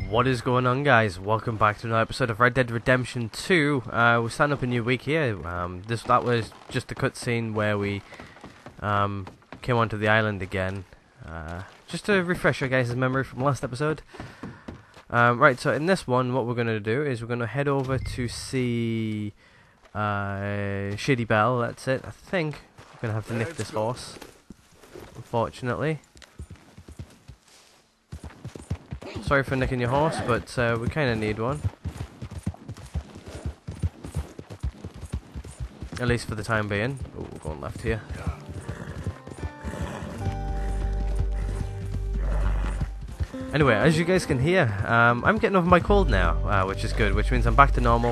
What is going on, guys? Welcome back to another episode of Red Dead Redemption 2. We're starting up a new week here. That was just a cutscene where we came onto the island again. Just to refresh your guys' memory from last episode. Right, so in this one, what we're going to do is we're going to head over to see Shady Belle. That's it. I think we're going to have to nick this horse, unfortunately. Sorry for nicking your horse, but we kind of need one. At least for the time being. Oh, we're going left here. Anyway, as you guys can hear, I'm getting over my cold now, which is good, which means I'm back to normal.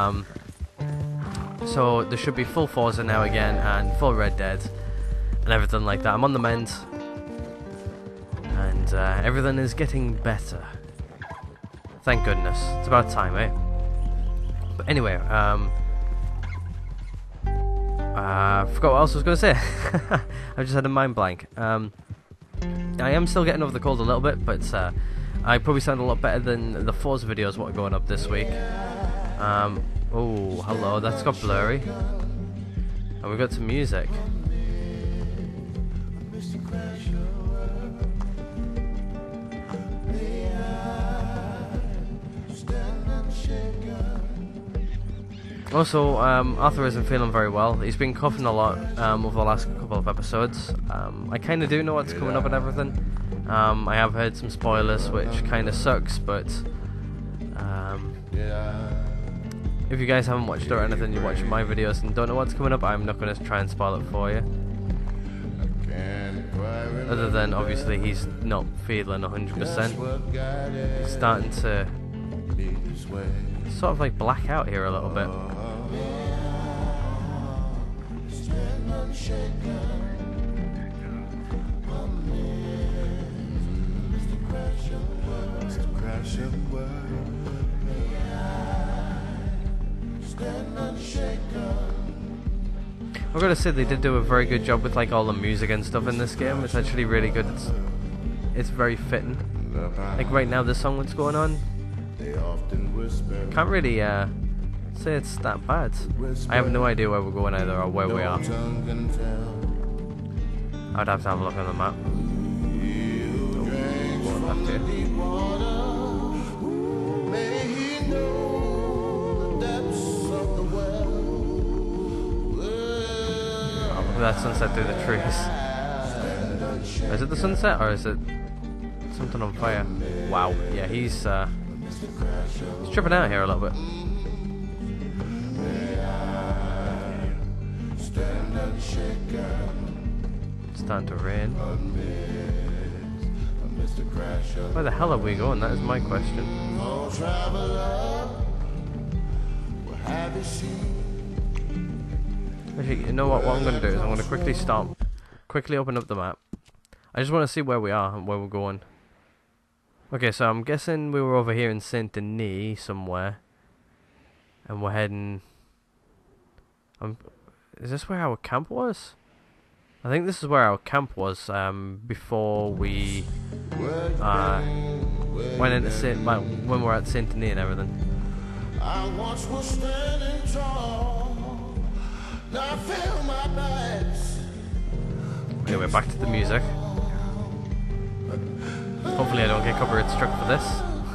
So there should be full Forza now again, and full Red Dead, and everything like that. I'm on the mend. And everything is getting better. Thank goodness. It's about time, eh? But anyway, I forgot what else I was going to say. I just had a mind blank. I am still getting over the cold a little bit, but I probably sound a lot better than the Forza videos what are going up this week. Oh, hello, that's got blurry. And we got some music. Also, Arthur isn't feeling very well. He's been coughing a lot over the last couple of episodes. I kind of do know what's coming up and everything. I have heard some spoilers, which kind of sucks, but if you guys haven't watched it or anything, you're watching my videos and don't know what's coming up, I'm not going to try and spoil it for you. Other than, obviously, he's not feeling 100%. He's starting to sort of like black out here a little bit. I've got to say they did do a very good job with like all the music and stuff in this game. It's actually really good. It's very fitting. Like right now, this song that's going on, can't really say it's that bad. I have no idea where we're going either or where we are. I'd have to have a look on the map. Oh, going left here. Oh, look at that sunset through the trees. Is it the sunset or is it something on fire? Wow, yeah, he's tripping out here a little bit. It's starting to rain. Where the hell are we going? That is my question. Actually, you know what? What I'm going to do is I'm going to quickly stop, quickly open up the map. I just want to see where we are and where we're going. Okay, so I'm guessing we were over here in Saint Denis somewhere, and we're heading. Is this where our camp was? I think this is where our camp was before we went into Saint. Well, when we were at Saint Denis and everything. I once was standing tall, now I feel my bags. Anyway, back to the music. Hopefully I don't get copyright struck for this.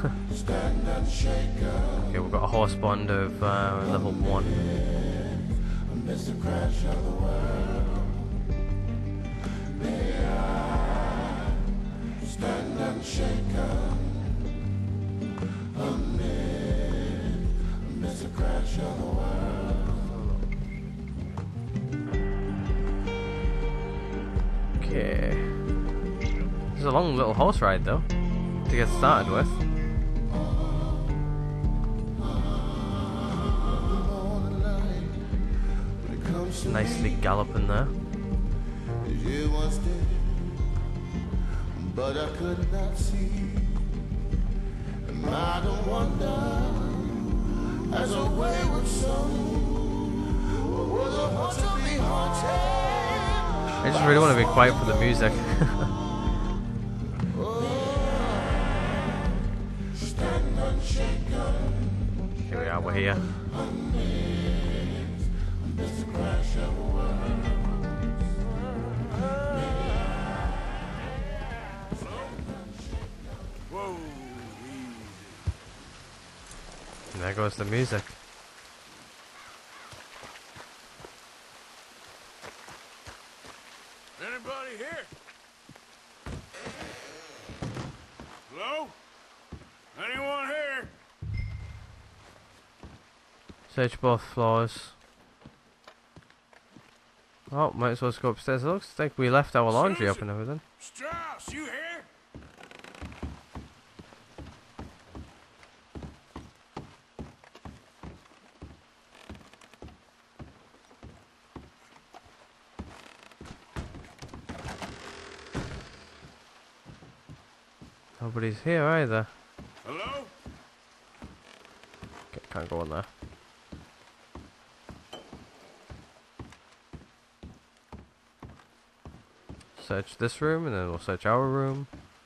Okay, we've got a horse bond of level 1. Okay. It's a long little horse ride though, to get started with. Nicely galloping there. But I could not see. I don't wonder, as a wayward soul, was a horse to be haunted. I just really want to be quiet for the music. that we're here. And there goes the music. Anybody here? Hello? Anyone here? Search both floors. Oh, might as well go upstairs. It looks like we left our laundry up and everything. Strauss, you here? Nobody's here either. Hello? Okay, can't go in there. Search this room and then we'll search our room.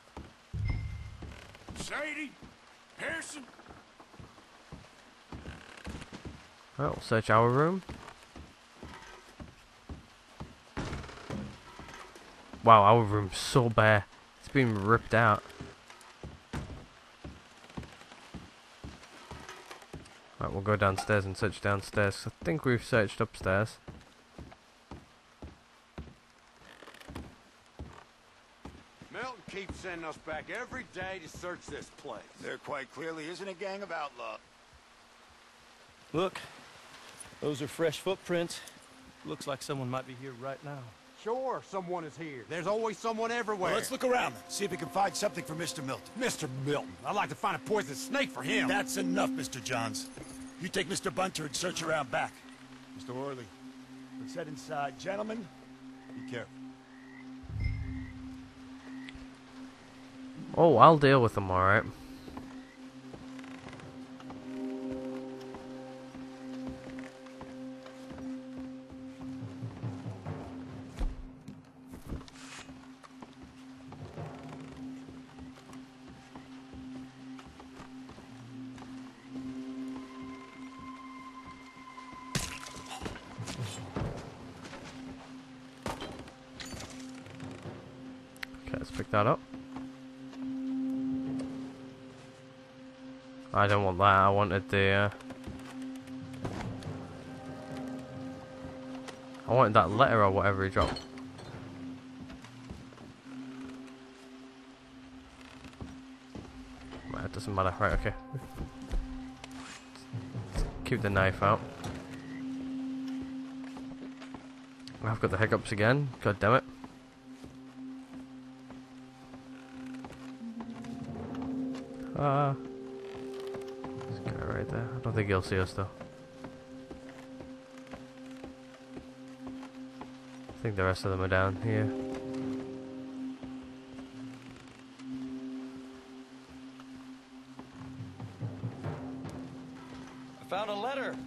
Sadie? Harrison? Right, we'll search our room. Wow, our room's so bare. It's been ripped out. Right, we'll go downstairs and search downstairs. I think we've searched upstairs. Milton keeps sending us back every day to search this place. There quite clearly isn't a gang of outlaws. Look, those are fresh footprints. Looks like someone might be here right now. Sure, someone is here. There's always someone everywhere. Well, let's look around then. See if we can find something for Mr. Milton. Mr. Milton. I'd like to find a poisonous snake for him. That's enough, Mr. Johns. You take Mr. Bunter and search around back. Mr. Orley, let's head inside. Gentlemen, be careful. Oh, I'll deal with them, alright. Okay, let's pick that up. I don't want that, I wanted the I wanted that letter or whatever he dropped. Right, it doesn't matter. Right, okay. Let's keep the knife out. I've got the hiccups again, god damn it. This guy right there. I don't think he'll see us though. I think the rest of them are down here. I found a letter.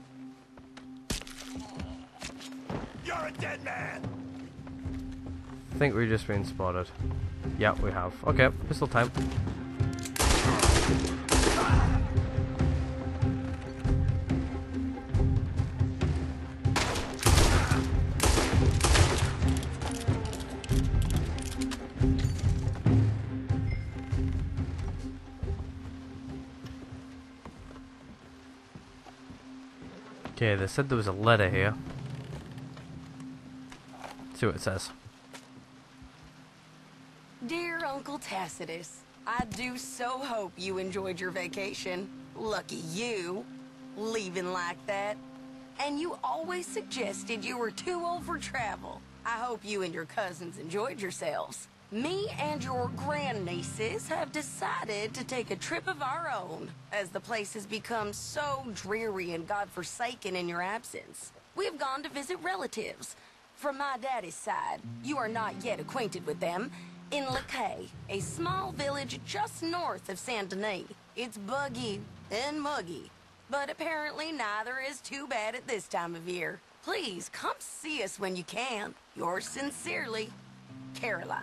You're a dead man! I think we've just been spotted. Yeah, we have. Okay, pistol time. Okay, they said there was a letter here. Let's see what it says. Dear Uncle Tacitus, I do so hope you enjoyed your vacation. Lucky you, leaving like that. And you always suggested you were too old for travel. I hope you and your cousins enjoyed yourselves. Me and your grandnieces have decided to take a trip of our own, as the place has become so dreary and godforsaken in your absence. We have gone to visit relatives. From my daddy's side, you are not yet acquainted with them, in Lacaille, a small village just north of Saint Denis. It's buggy and muggy, but apparently neither is too bad at this time of year. Please come see us when you can. Yours sincerely, Caroline.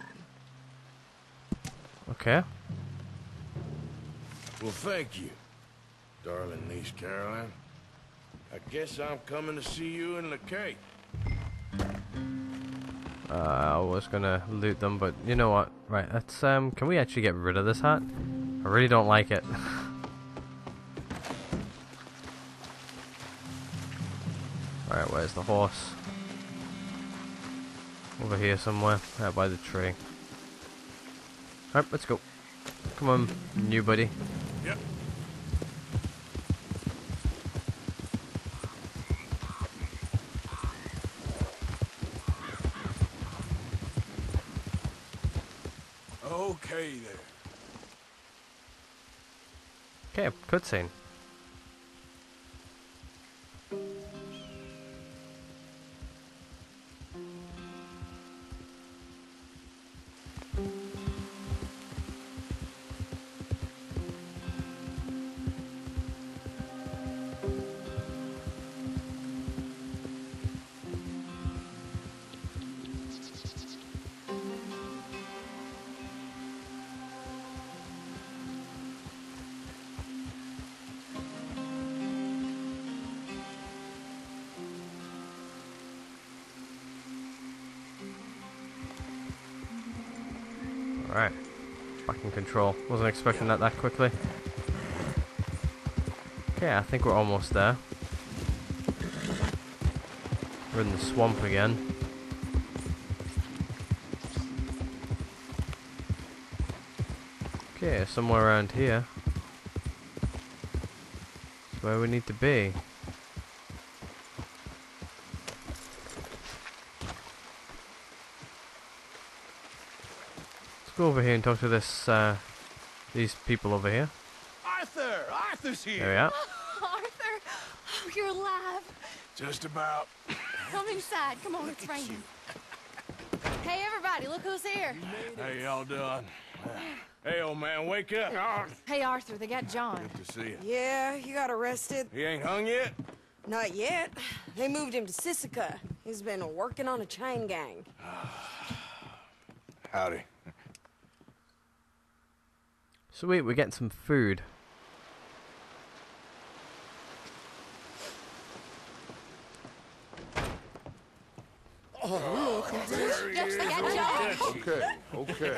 Okay. Well, thank you, darling niece Caroline. I guess I'm coming to see you in Lakay. I was gonna loot them, but you know what? Right, let's can we actually get rid of this hat? I really don't like it. Alright, where's the horse? Over here somewhere, out by the tree. Alright, let's go. Come on, new buddy. Yep. Okay there. Okay, cutscene. Alright, back in control. Wasn't expecting that quickly. Okay, I think we're almost there. We're in the swamp again. Okay, somewhere around here. That's where we need to be. Go over here and talk to this, these people over here. Arthur! Arthur's here! There we are. Arthur, oh, you're alive. Just about. Come inside. Come on, it's raining. Hey, everybody, look who's here. How y'all doing? Hey, old man, wake up. Hey, Arthur, they got John. Good to see you. Yeah, he got arrested. He ain't hung yet? Not yet. They moved him to Sisika. He's been working on a chain gang. Howdy. Sweet, we're getting some food. Yes, they got John. Okay.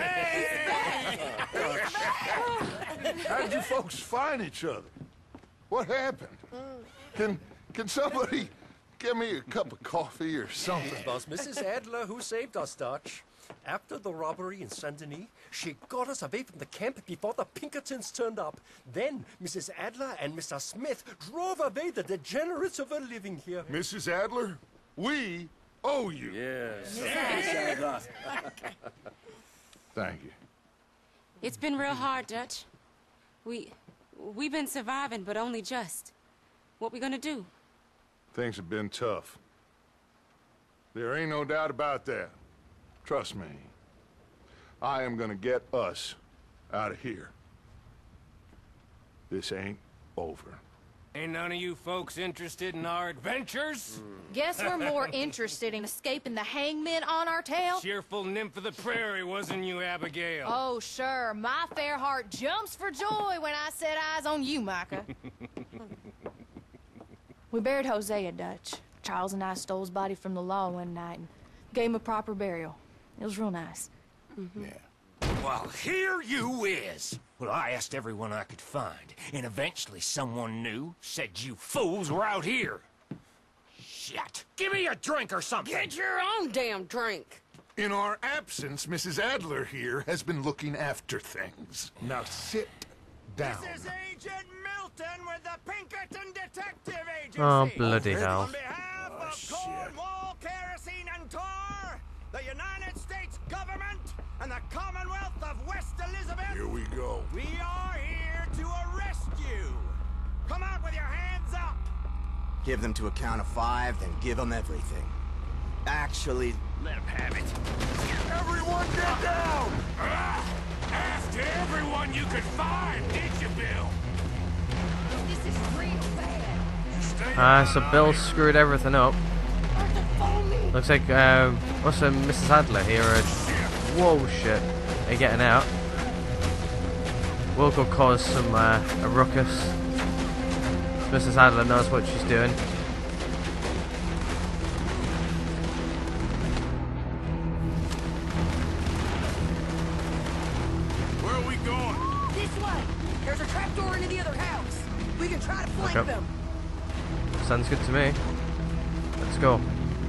How did you folks find each other? What happened? Can somebody give me a cup of coffee or something? It was Mrs. Adler who saved us, Dutch. After the robbery in Saint Denis, she got us away from the camp before the Pinkertons turned up. Then Mrs. Adler and Mr. Smith drove away the degenerates who were living here. Mrs. Adler, we owe you. Yes. Thank you. It's been real hard, Dutch. We've been surviving, but only just. What we gonna do? Things have been tough. There ain't no doubt about that. Trust me. I am gonna get us out of here. This ain't over. Ain't none of you folks interested in our adventures? Guess we're more interested in escaping the hangmen on our tail. Cheerful nymph of the prairie, wasn't you, Abigail? Oh, sure. My fair heart jumps for joy when I set eyes on you, Micah. We buried Hosea, Dutch. Charles and I stole his body from the law one night and gave him a proper burial. It was real nice. Yeah. Well, here you is. Well, I asked everyone I could find, and eventually someone new said you fools were out here. Shit. Give me a drink or something. Get your own damn drink. In our absence, Mrs. Adler here has been looking after things. Now sit down. This is Agent Milton with the Pinkerton Detective Agency. Oh, bloody hell. On behalf of Cornwall, Kerosene, and Tar, the United States government, and the Commonwealth of West Elizabeth. Here we go. We are here to arrest you. Come out with your hands up. Give them to a count of 5, then give them everything. Actually, Let him have it. Everyone get down! After everyone you could find, did you, Bill? This is real bad. So Bill screwed everything up. Arthur, follow me. Looks like, what's Mrs. Adler here? Whoa, shit. They're getting out. We'll go cause some, a ruckus. Mrs. Adler knows what she's doing. This way! There's a trapdoor into the other house. We can try to flank Okay. them. Sounds good to me. Let's go.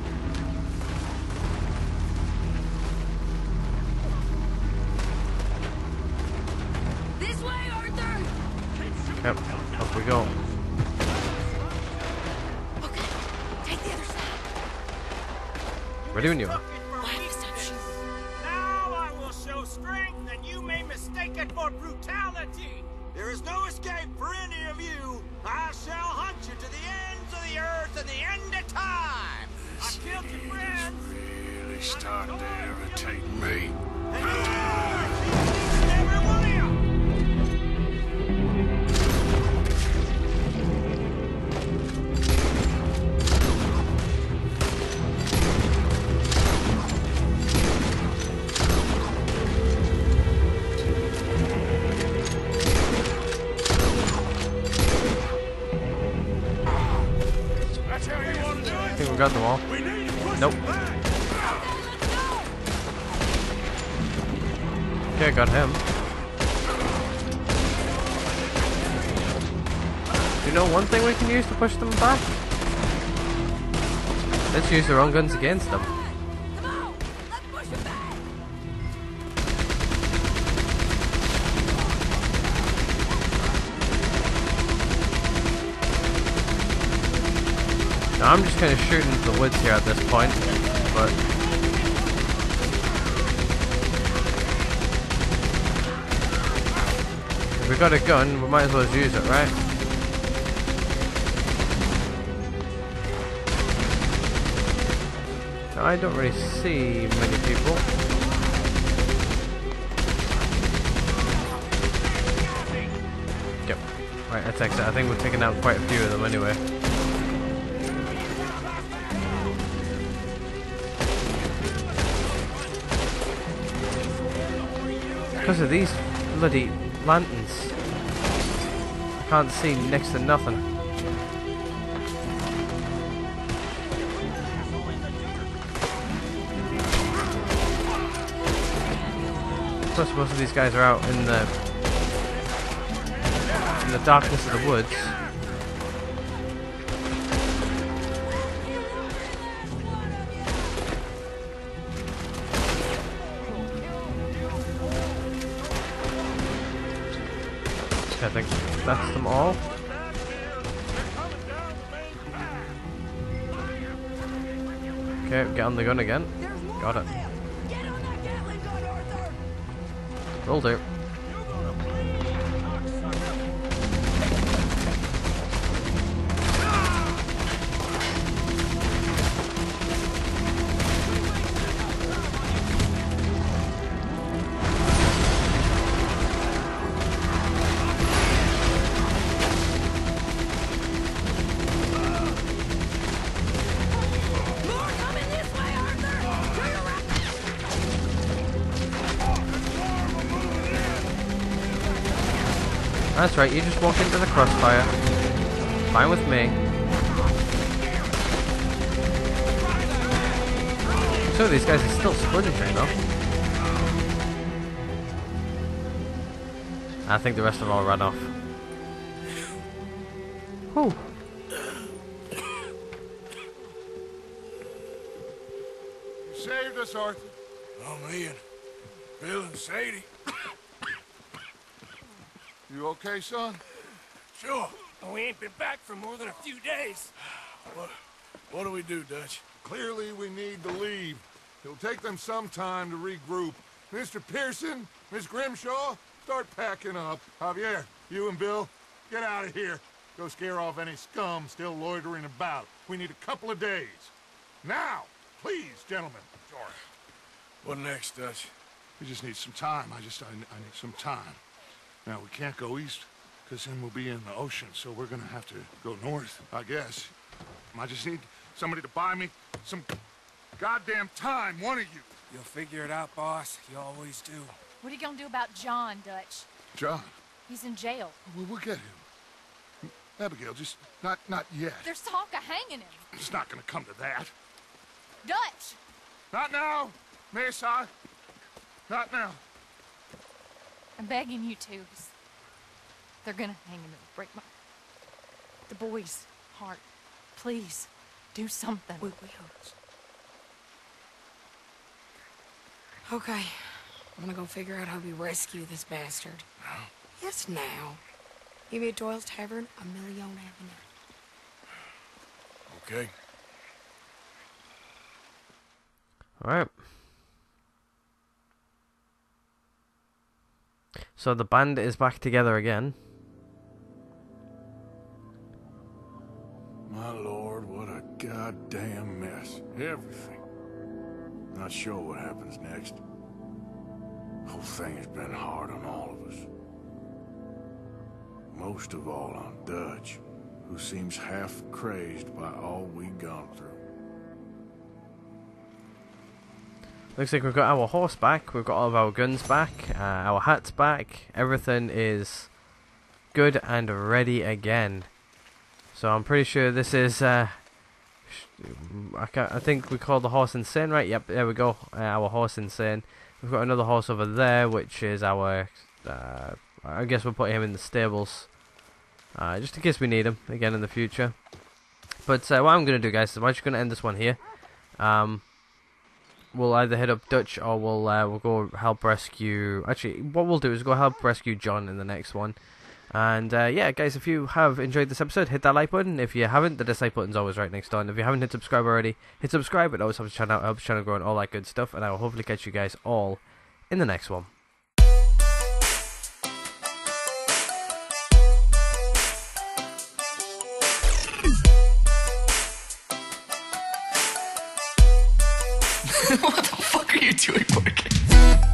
This way, Arthur! Yep, off we go. Okay, take the other side. Ready when you are. Now I will show strength, and you may mistake it for brutality. There is no escape for any of you. I shall hunt you to the ends of the earth and the end of time. I killed your friends. Really starting to irritate me. And you are every one of you. That's how you want to do I it? think we got them all. We need to push Nope. them back. Okay, got him. You know one thing we can use to push them back? Let's use their own guns against them. Come on, let's push them back. Now, I'm just kind of shooting into the woods here at this point, but if we got a gun, we might as well use it, right? Now, I don't really see many people. Yep. Right, let's exit. I think we've taken out quite a few of them anyway. Because of these bloody lanterns, I can't see next to nothing. Plus, most of these guys are out in the darkness of the woods. I think that's them all. Okay, get on the gun again. Got it. Get on that Gatling gun, Arthur! Will do. More coming this way, Arthur! To your right! That's right, you just walk into the crossfire. Fine with me. So these guys are still splintering though. I think the rest of them all ran off. Whew. You saved us, Arthur. Oh, me and Bill and Sadie. You okay, son? Sure. We ain't been back for more than a few days. What do we do, Dutch? Clearly, we need to leave. It'll take them some time to regroup. Mr. Pearson, Miss Grimshaw, start packing up. Javier, you and Bill, get out of here. Go scare off any scum still loitering about. We need a couple of days. Now, please, gentlemen. Sorry. What next, Dutch? We just need some time. I need some time. Now, we can't go east, because then we'll be in the ocean, so we're gonna have to go north, I guess. I just need somebody to buy me some goddamn time, one of you. You'll figure it out, boss. You always do. What are you gonna do about John, Dutch? John, He's in jail. we'll get him. Abigail, just not yet. There's talk of hanging him. It's not gonna come to that. Dutch! Not now, Miss. Not now. I'm begging you to. They're gonna hang him. It'll break the boy's heart. Please, do something. We will. Okay. I'm gonna go figure out how we rescue this bastard. Now? Yes, now. Meet me at Doyle's Tavern on Million Avenue. Okay. Alright. So the band is back together again. My lord, what a goddamn mess. Everything. Not sure what happens next. Whole thing has been hard on all of us. Most of all on Dutch, who seems half crazed by all we've gone through. Looks like we've got our horse back, we've got all of our guns back, our hats back, everything is good and ready again. So I'm pretty sure this is, I think we call the horse Insane, right? Yep, there we go, our horse Insane. We've got another horse over there, which is our, I guess we'll put him in the stables, just in case we need him again in the future. But what I'm going to do, guys, is I'm actually going to end this one here. We'll either hit up Dutch or we'll go help rescue. Actually, what we'll do is go help rescue John in the next one. And yeah, guys, if you have enjoyed this episode, hit that like button. If you haven't, the dislike button's always right next door. And if you haven't hit subscribe already, hit subscribe. It always helps the channel out, helps the channel grow, and all that good stuff. And I will hopefully catch you guys all in the next one. What the fuck are you doing, Morgan?